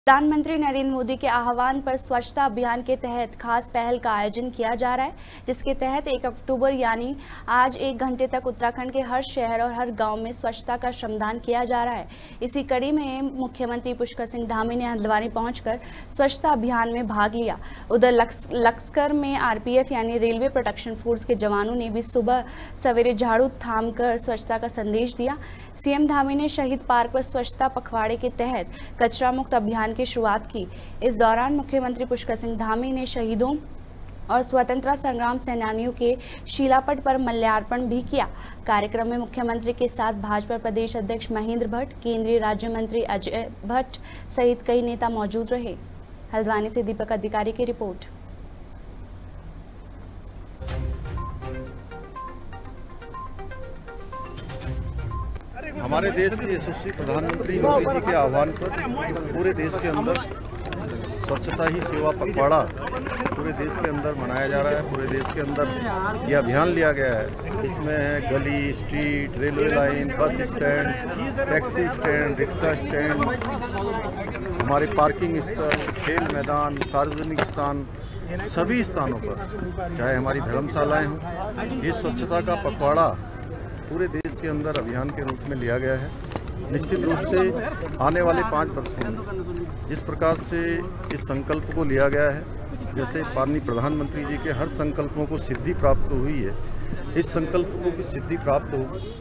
प्रधानमंत्री नरेंद्र मोदी के आह्वान पर स्वच्छता अभियान के तहत खास पहल का आयोजन किया जा रहा है, जिसके तहत 1 अक्टूबर यानी आज 1 घंटे तक उत्तराखंड के हर शहर और हर गांव में स्वच्छता का श्रमदान किया जा रहा है। इसी कड़ी में मुख्यमंत्री पुष्कर सिंह धामी ने हल्द्वानी पहुंचकर स्वच्छता अभियान में भाग लिया। उधर लक्सकर में आरपीएफ यानी रेलवे प्रोटेक्शन फोर्स के जवानों ने भी सुबह सवेरे झाड़ू थामकर स्वच्छता का संदेश दिया। सीएम धामी ने शहीद पार्क पर स्वच्छता पखवाड़े के तहत कचरा मुक्त अभियान की शुरुआत की। इस दौरान मुख्यमंत्री पुष्कर सिंह धामी ने शहीदों और स्वतंत्रता संग्राम सेनानियों के शिलापट पर माल्यार्पण भी किया। कार्यक्रम में मुख्यमंत्री के साथ भाजपा प्रदेश अध्यक्ष महेंद्र भट्ट, केंद्रीय राज्य मंत्री अजय भट्ट सहित कई नेता मौजूद रहे। हल्द्वानी से दीपक अधिकारी की रिपोर्ट। हमारे देश के यशस्वी प्रधानमंत्री मोदी जी के आह्वान पर पूरे देश के अंदर स्वच्छता ही सेवा पखवाड़ा पूरे देश के अंदर मनाया जा रहा है। पूरे देश के अंदर ये अभियान लिया गया है। इसमें है गली, street, railway line, bus stand, taxi stand, rickshaw stand, हमारे पार्किंग स्थल, खेल मैदान, सार्वजनिक स्थान, सभी स्थानों पर चाहे हमारी धर्मशालाएं हों, ये स्वच्छता का पखवाड़ा पूरे देश के अंदर अभियान के रूप में लिया गया है। निश्चित रूप से आने वाले 5 वर्षों में जिस प्रकार से इस संकल्प को लिया गया है, जैसे माननीय प्रधानमंत्री जी के हर संकल्पों को सिद्धि प्राप्त हुई है, इस संकल्प को भी सिद्धि प्राप्त हो